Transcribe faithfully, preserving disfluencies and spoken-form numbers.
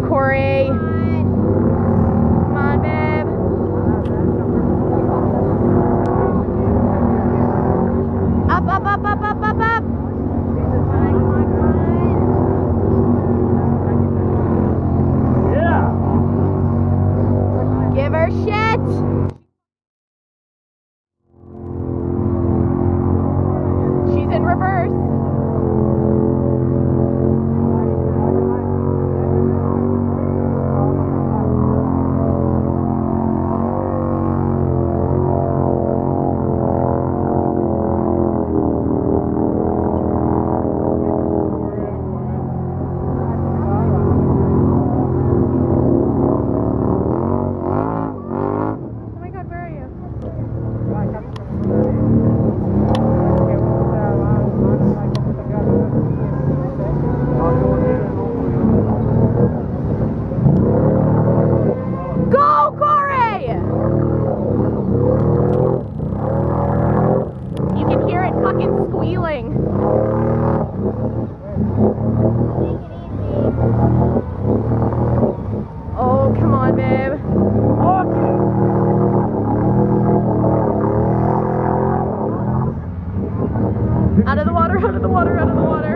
Corey. Come on, babe. Up, up, up, up, up, up, up. Yeah. Give her shit. She's in reverse. Oh, come on, babe. Out of the water, out of the water, out of the water.